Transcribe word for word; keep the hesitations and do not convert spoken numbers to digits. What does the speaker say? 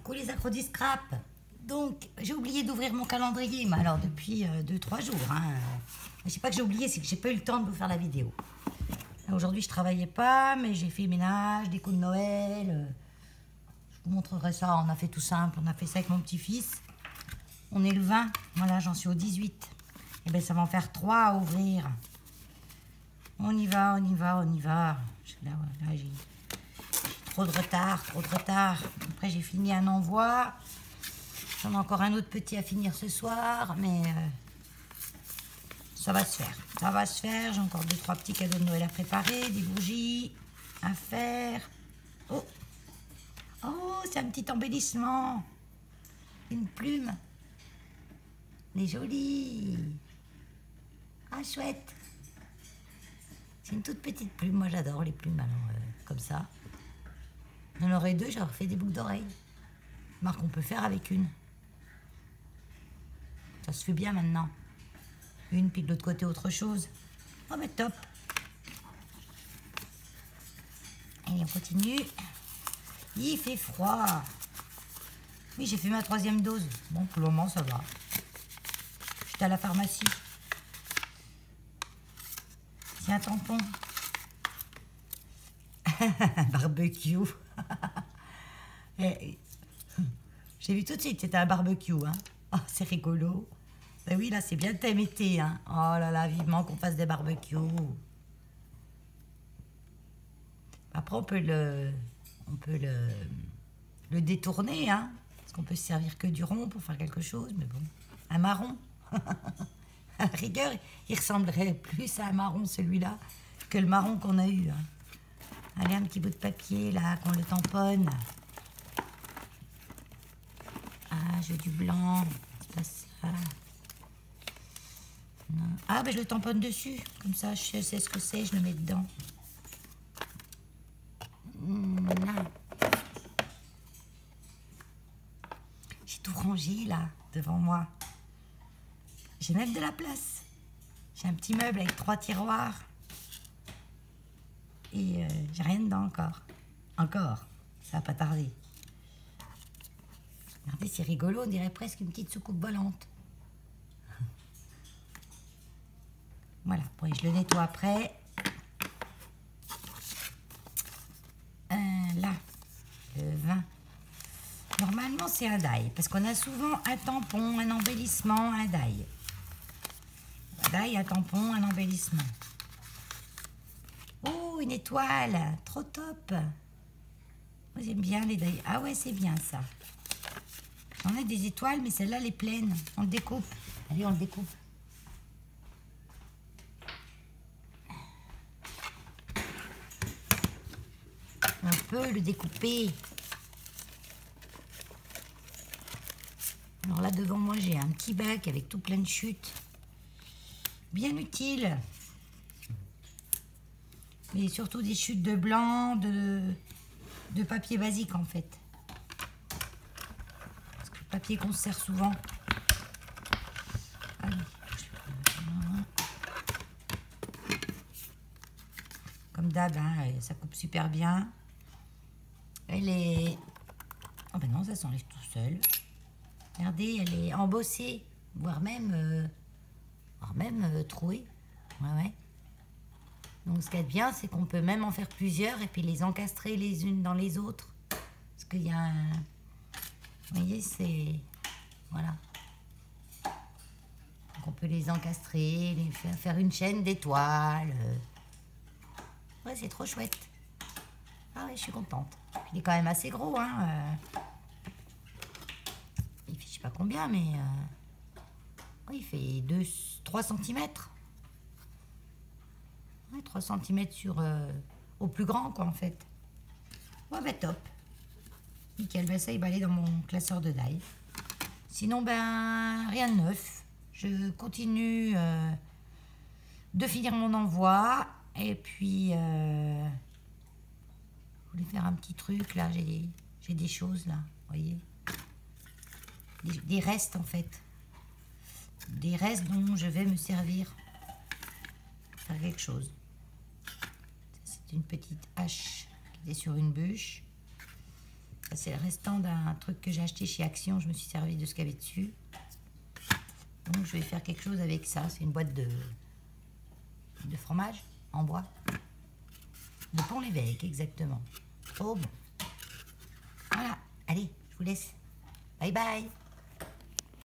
Coucou les accros du scrap. Donc, j'ai oublié d'ouvrir mon calendrier, mais alors depuis deux trois jours. Hein. Je sais pas que j'ai oublié, c'est que j'ai pas eu le temps de vous faire la vidéo. Aujourd'hui, je travaillais pas, mais j'ai fait ménage, déco de Noël. Je vous montrerai ça. On a fait tout simple. On a fait ça avec mon petit-fils. On est le vingt. Voilà, j'en suis au dix-huit. Et bien, ça va en faire trois à ouvrir. On y va, on y va, on y va. Là, là j'ai trop de retard, trop de retard. Après, j'ai fini un envoi. J'en ai encore un autre petit à finir ce soir, mais euh, ça va se faire. Ça va se faire. J'ai encore deux, trois petits cadeaux de Noël à préparer, des bougies à faire. Oh, oh, c'est un petit embellissement. Une plume. Elle est jolie. Ah, chouette. C'est une toute petite plume. Moi, j'adore les plumes, alors, euh, comme ça. J'en aurais deux, j'aurais fait des boucles d'oreilles. Marc, on peut faire avec une. Ça se fait bien maintenant. Une, puis de l'autre côté, autre chose. Oh, mais top. Allez, on continue. Il fait froid. Oui, j'ai fait ma troisième dose. Bon, pour le moment, ça va. J'étais à la pharmacie. C'est un tampon. Barbecue. Et, j'ai vu tout de suite, c'était un barbecue. Hein. Oh, c'est rigolo. Ben oui, là, c'est bien thème été. Hein. Oh là là, vivement qu'on fasse des barbecues. Après, on peut le, on peut le, le détourner. Hein, parce qu'on peut se servir que du rond pour faire quelque chose. Mais bon, un marron. À la rigueur, il ressemblerait plus à un marron, celui-là, que le marron qu'on a eu. Hein. Allez, un petit bout de papier, là, qu'on le tamponne. Ah, je veux du blanc. C'est pas ça. Non. Ah, ben je le tamponne dessus. Comme ça, je sais ce que c'est, je le mets dedans. Là. J'ai tout rangé, là, devant moi. J'ai même de la place. J'ai un petit meuble avec trois tiroirs. Et euh, j'ai rien dedans encore. Encore. Ça va pas tarder. Regardez, c'est rigolo. On dirait presque une petite soucoupe volante. Voilà. Bon, je le nettoie après. Euh, là, le vingt. Normalement, c'est un die. Parce qu'on a souvent un tampon, un embellissement, un die. Un die, un tampon, un embellissement. Oh, une étoile, trop top. Moi, j'aime bien les die. Ah ouais, c'est bien ça. J'en ai des étoiles, mais celle-là, elle est pleine. On le découpe. Allez, on le découpe. On peut le découper. Alors là, devant moi, j'ai un petit bac avec tout plein de chutes. Bien utile. Mais surtout des chutes de blanc, de, de papier basique en fait. Parce que le papier qu'on se sert souvent. Allez. Comme d'hab, hein, ça coupe super bien. Elle est... Oh ben non, ça s'enlève tout seul. Regardez, elle est embossée, voire même, euh, voire même euh, trouée. Ouais, ouais. Donc ce qu'il y a de bien, c'est qu'on peut même en faire plusieurs et puis les encastrer les unes dans les autres. Parce qu'il y a un... Vous voyez, c'est... Voilà. Donc on peut les encastrer, les faire, faire une chaîne d'étoiles. Ouais, c'est trop chouette. Ah ouais, je suis contente. Il est quand même assez gros, hein. Euh... Il fait je sais pas combien, mais... Euh... Ouais, il fait deux, trois centimètres. Ouais, trois centimètres sur... Euh... au plus grand, quoi, en fait. Ouais, bah top. Nickel, ben ça, il va aller dans mon classeur de die. Sinon, ben, rien de neuf. Je continue euh, de finir mon envoi. Et puis... Euh... Je voulais faire un petit truc, là, j'ai des, j'ai des choses, là, vous voyez. Des, des restes, en fait. Des restes dont je vais me servir pour faire quelque chose. C'est une petite hache qui était sur une bûche. Ça, c'est le restant d'un truc que j'ai acheté chez Action. Je me suis servi de ce qu'il y avait dessus. Donc, je vais faire quelque chose avec ça. C'est une boîte de, de fromage en bois. De Pont-l'Évêque, exactement. Oh bon. Voilà. Allez, je vous laisse. Bye bye.